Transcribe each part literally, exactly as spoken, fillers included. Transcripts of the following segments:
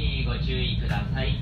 にご注意ください。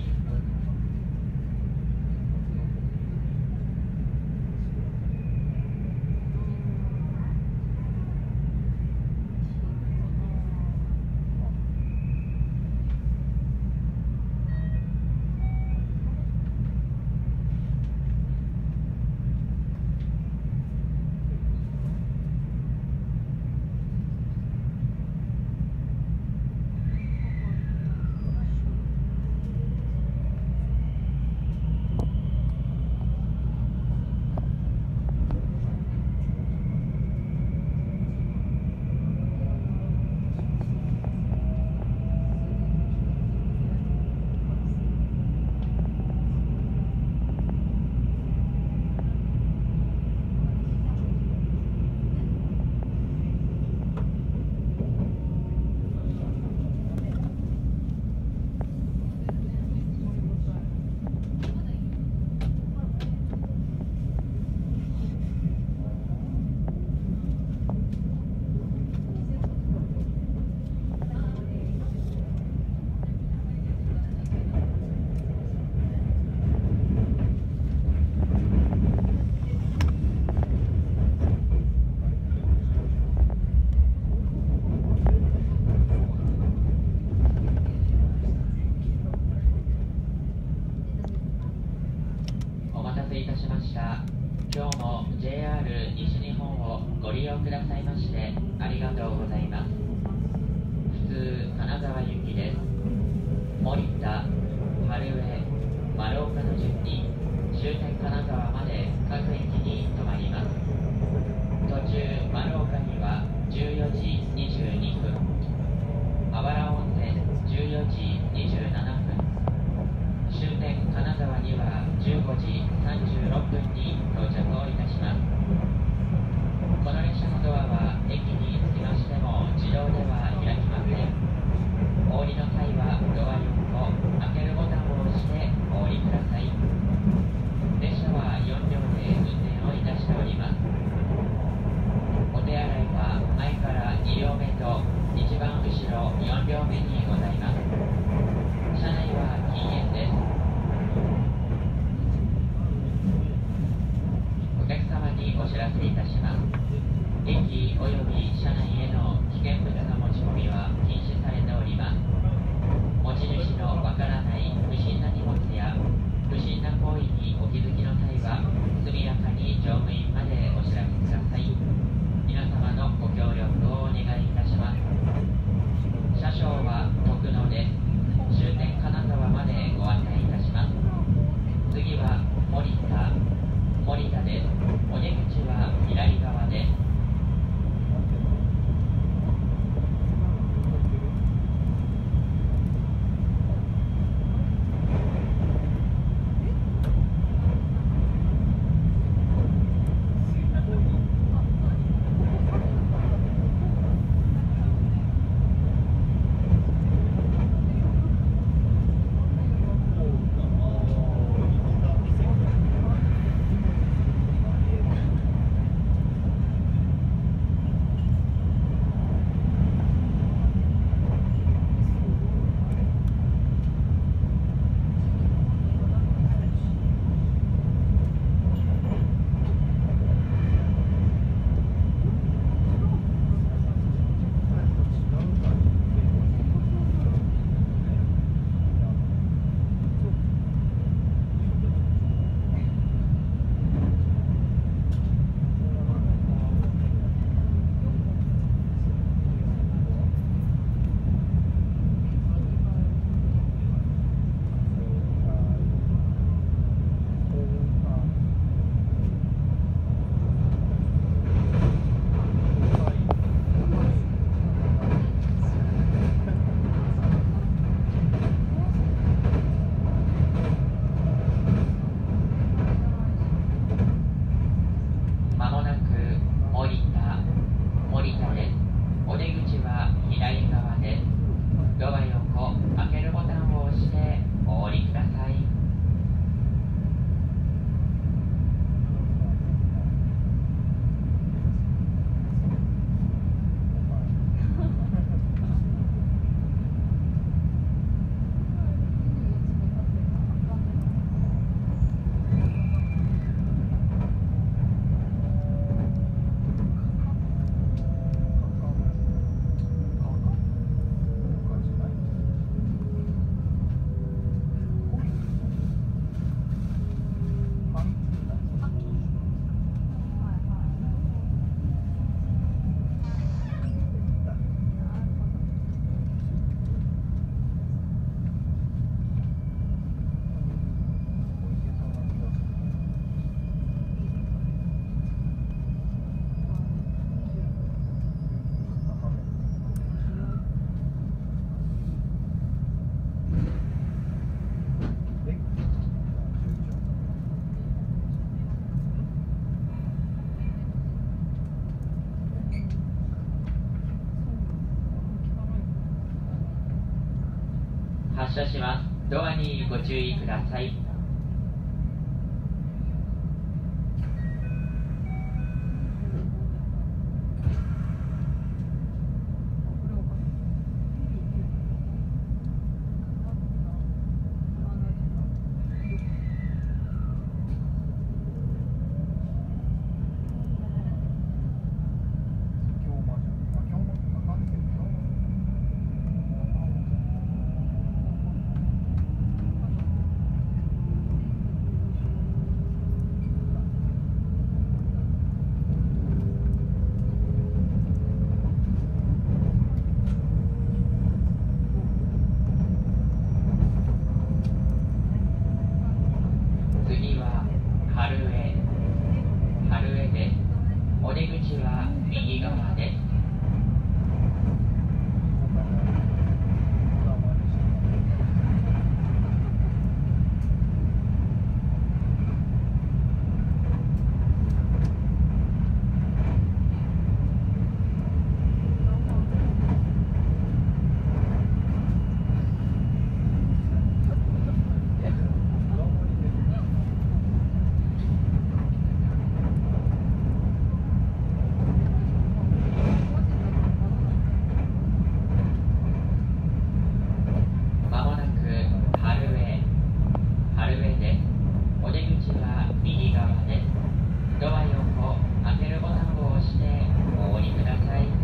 いたしました。今日も ジェイアール 西日本をご利用くださいましてありがとうございます。普通金沢行きです。森田、春江、丸岡の順に終点金沢まで各駅に停まります。途中丸岡にはじゅうよじにじゅうにふん、あばら温泉じゅうよじにじゅうななふん、終点金沢にはじゅうごじさんじゅうろっぷんに到着をいたします。この列車のドアは駅に着きましても自動では開きません。お降りの際はドアよんを開けるボタンを押してお降りください。列車はよん両で運転をいたしております。お手洗いは前からに両目と一番後ろよん両目にございます。車内は禁煙です。お客様にお知らせいたします。駅及び車内への危険物の持ち込みは禁止されております。持ち主のわからない不審な荷物や不審な行為にお気づきの際は速やかに乗務員までお知らせください。皆様のご協力をお願いいたします。車掌は発車します。ドアにご注意ください。次は春江春江です。お出口は右側です。まもなく春江春江です。お出口は右側です。ドア横開けるボタンを押してお降りください。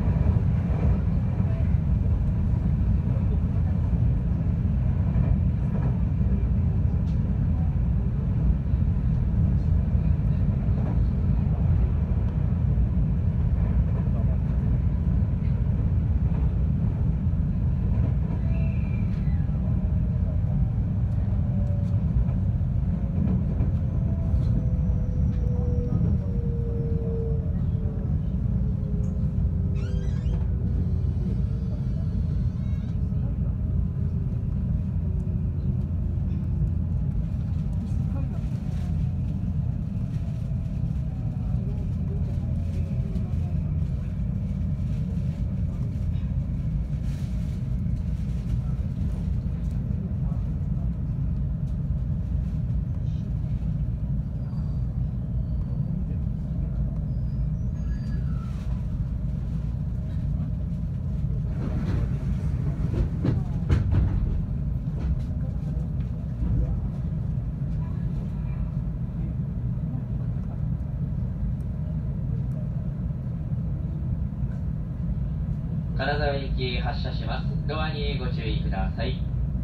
金沢行き発車します。ドアにご注意ください。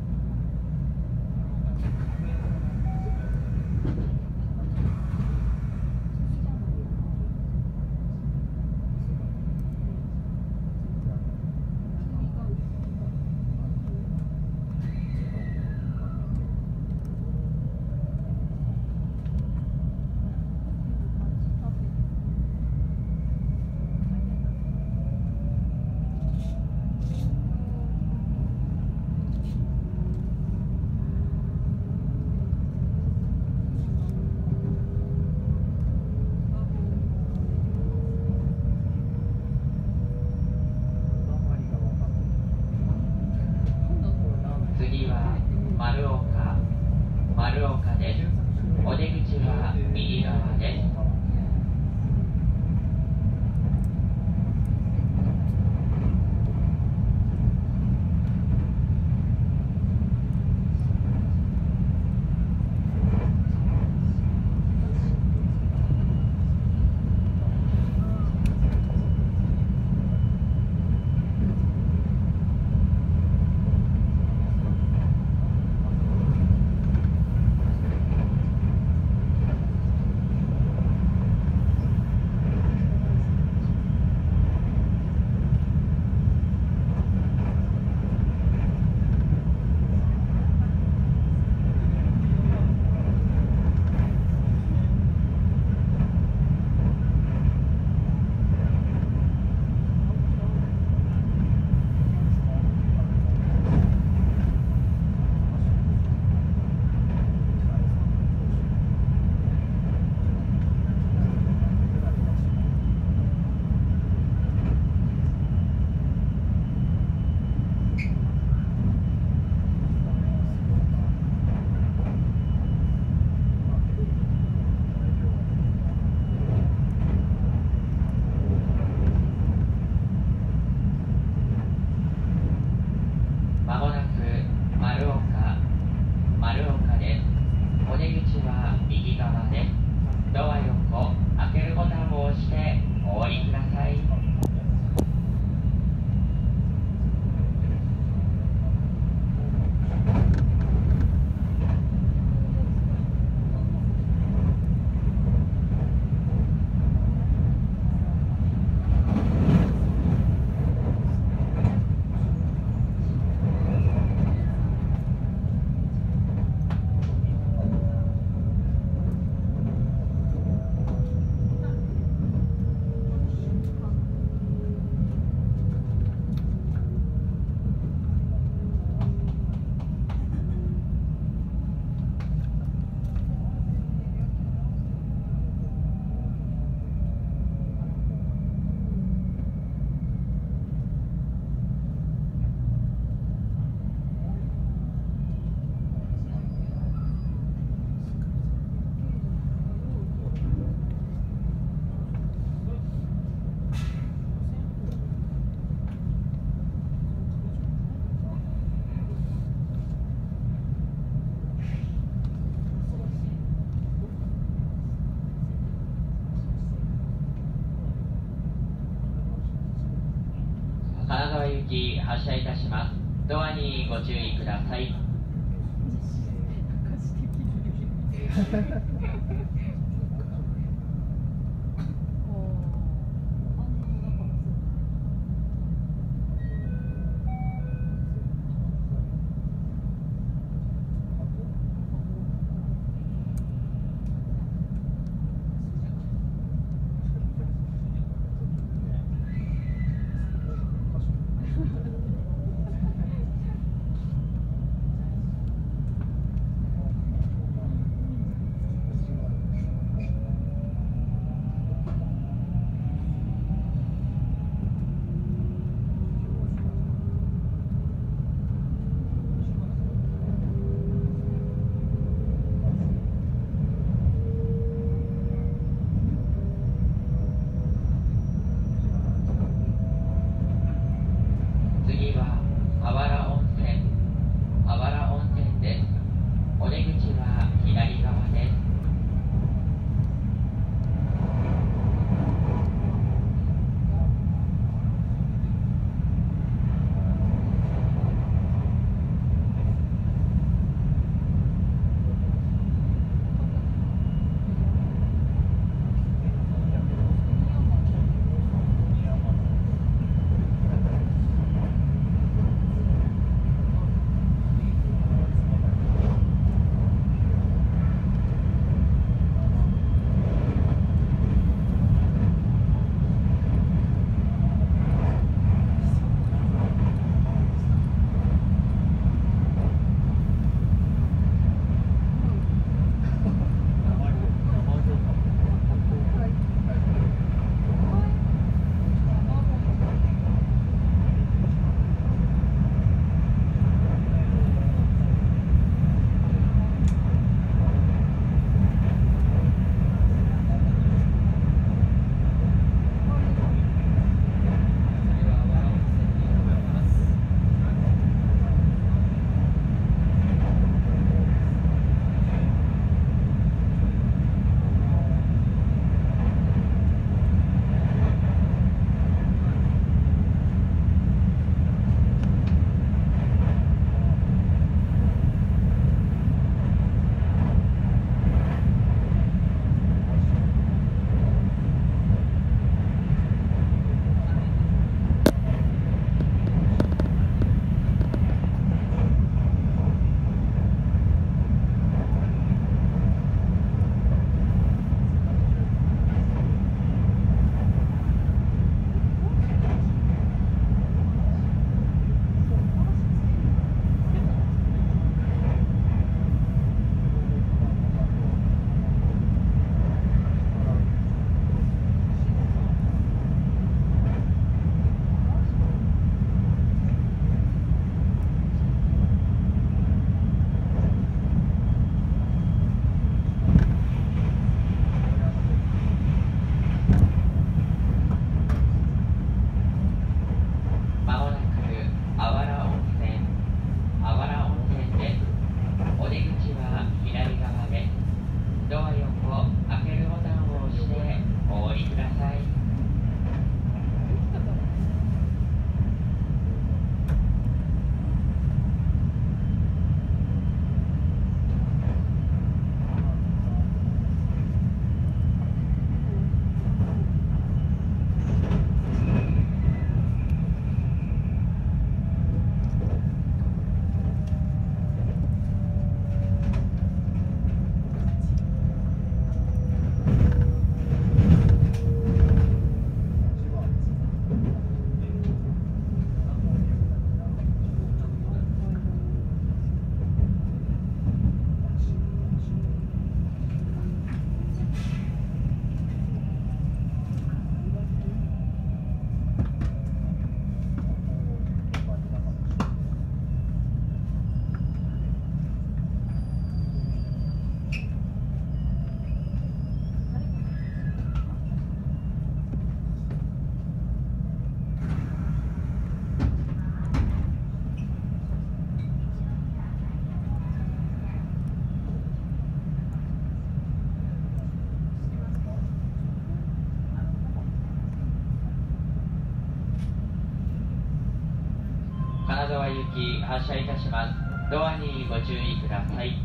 次は丸岡丸岡です。お出口は右側です。 き発車いたします。ドアにご注意ください。 川行き発車いたします。ドアにご注意ください。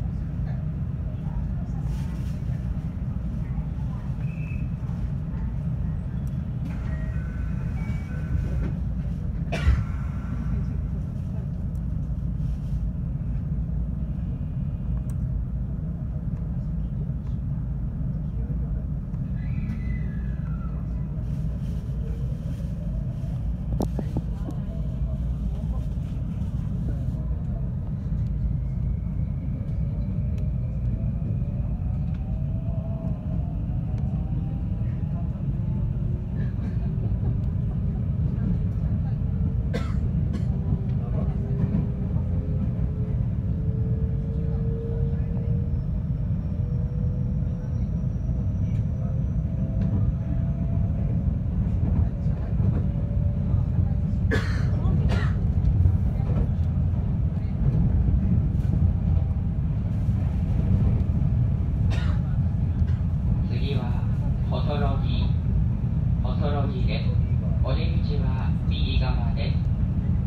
次は細路木細路木です。お出口は右側です。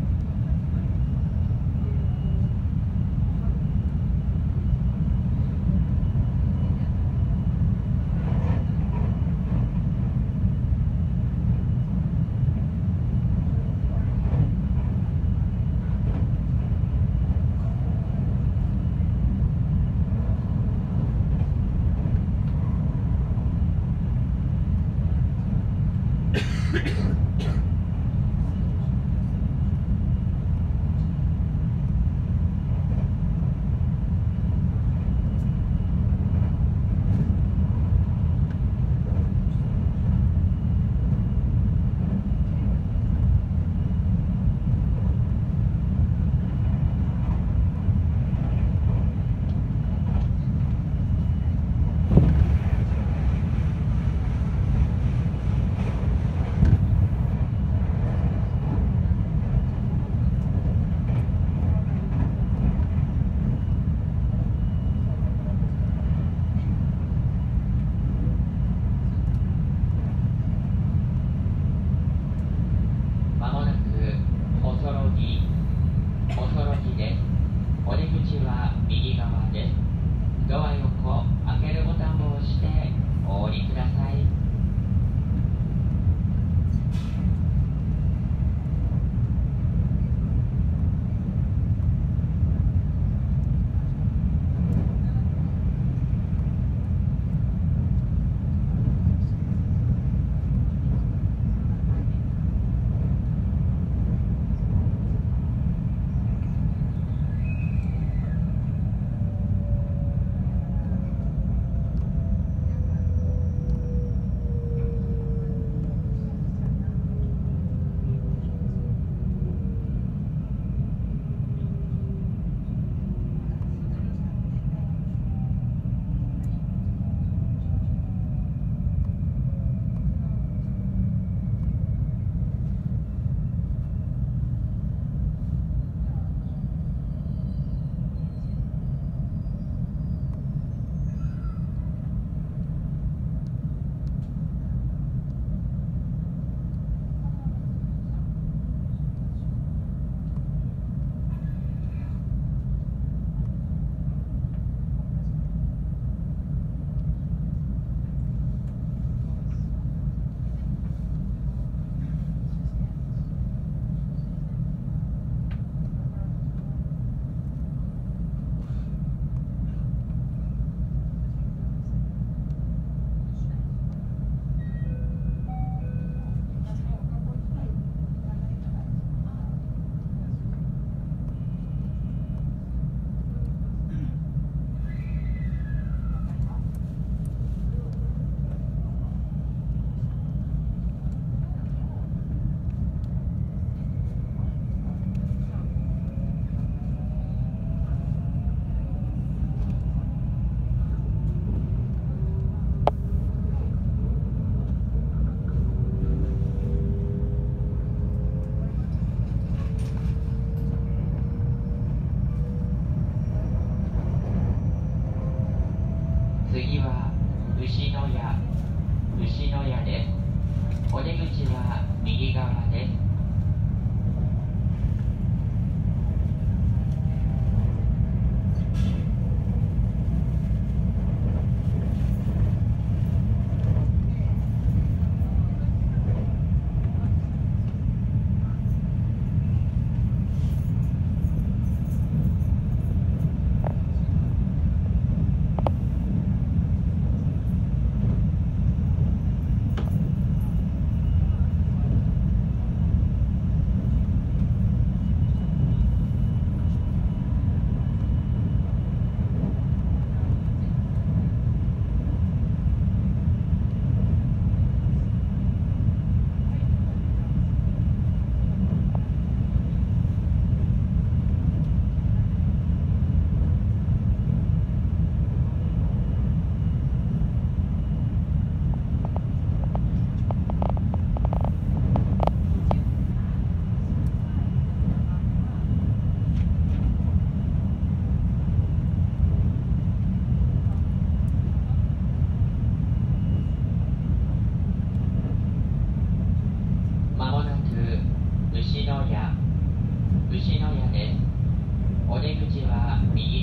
まもなく細路木細路木です。お出口は右側です。ドア横開けるボタンを押してお降りください。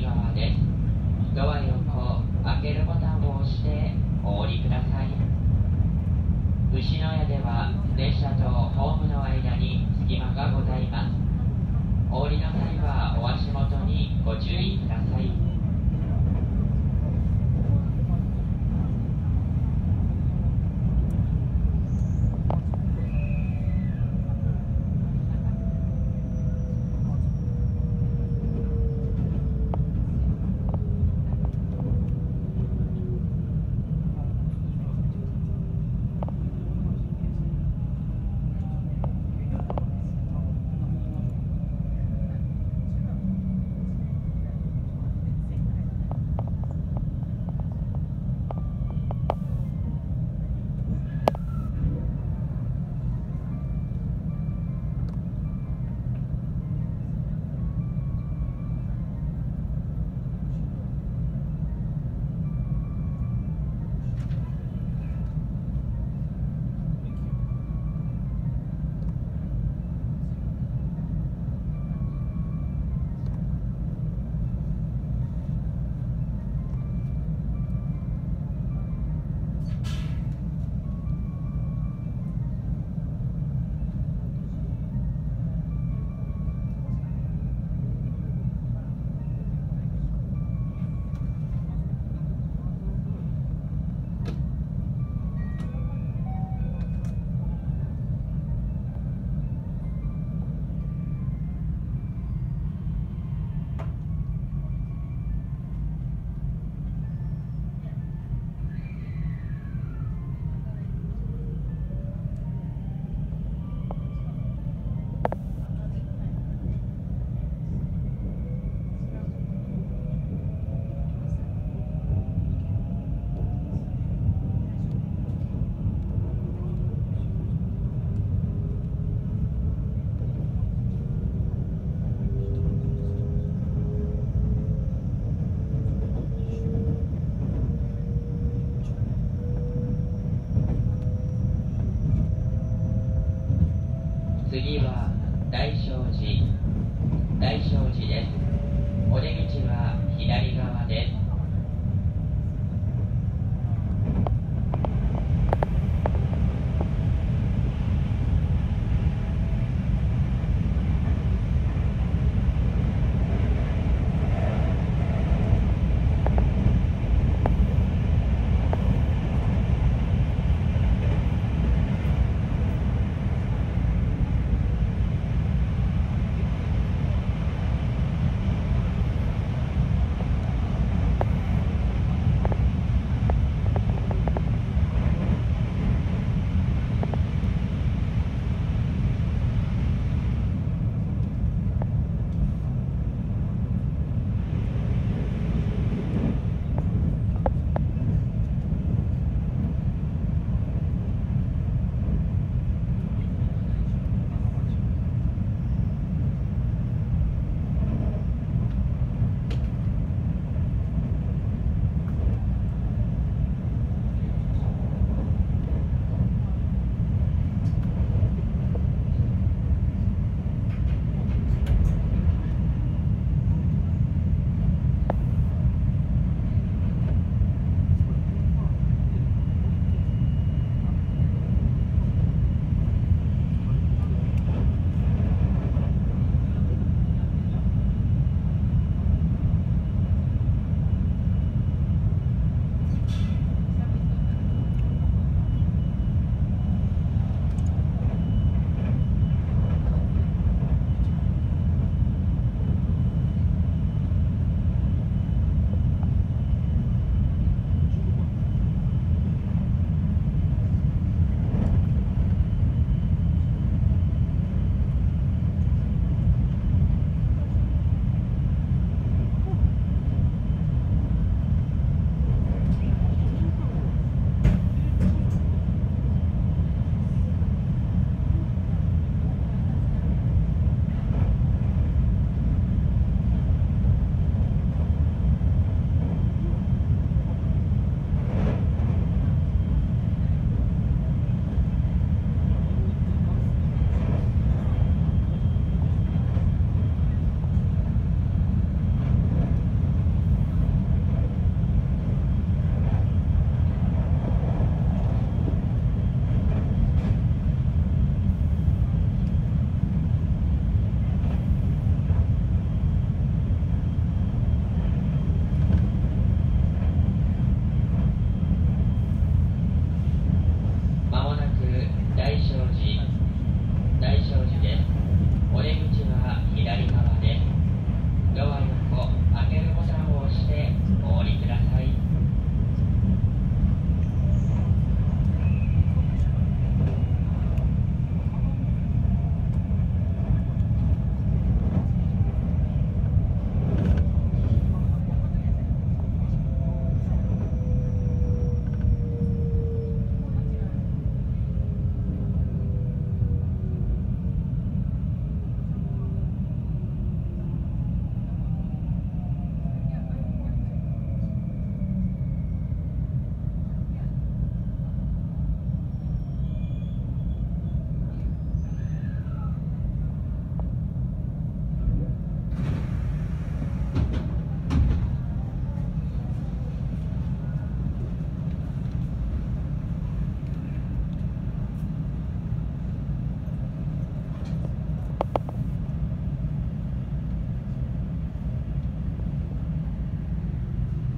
川です。ドア横開けるボタンを押してお降りください。牛野屋では列車とホームの間に隙間がございます。お降りの際はお足元にご注意ください。次は大聖寺大聖寺です。お出口は左側です。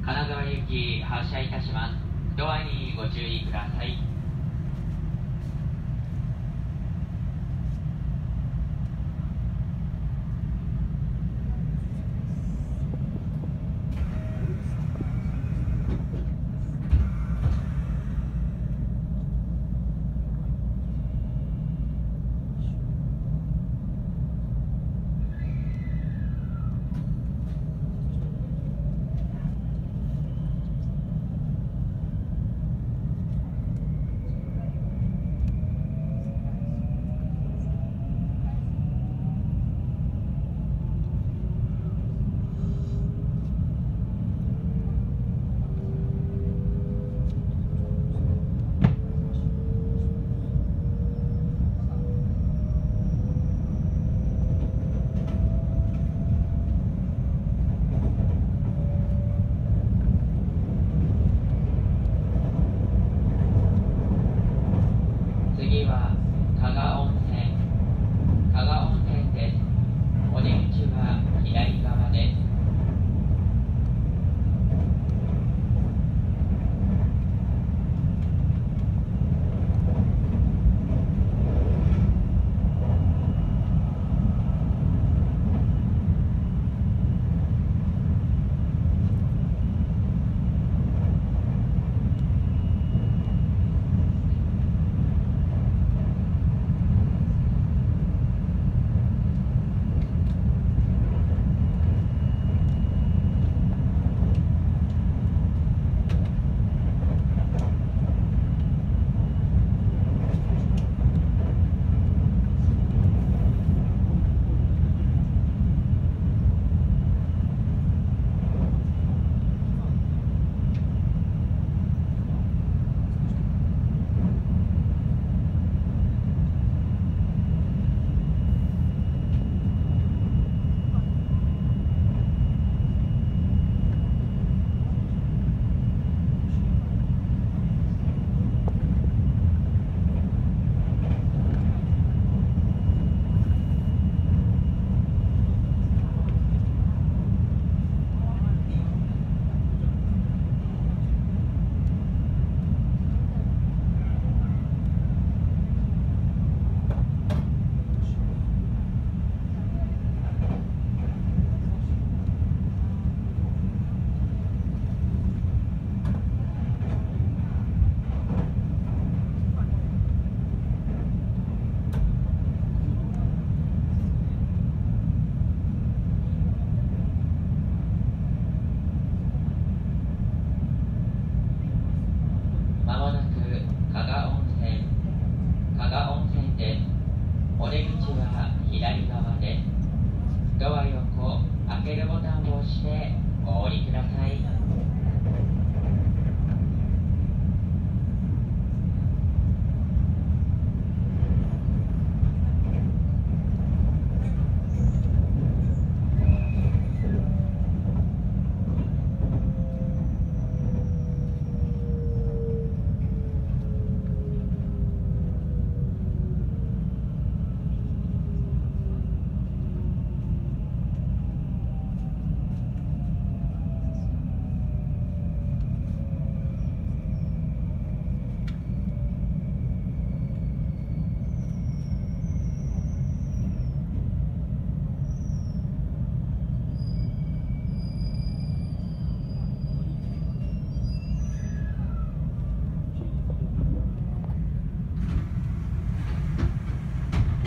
金沢行き発車いたします。ドアにご注意ください。次は加賀温泉加賀温泉です。お出口は左側です。まもなく加賀温泉加賀温泉です。お出口は左側です。ドア横開けるボタンを押してお降りください。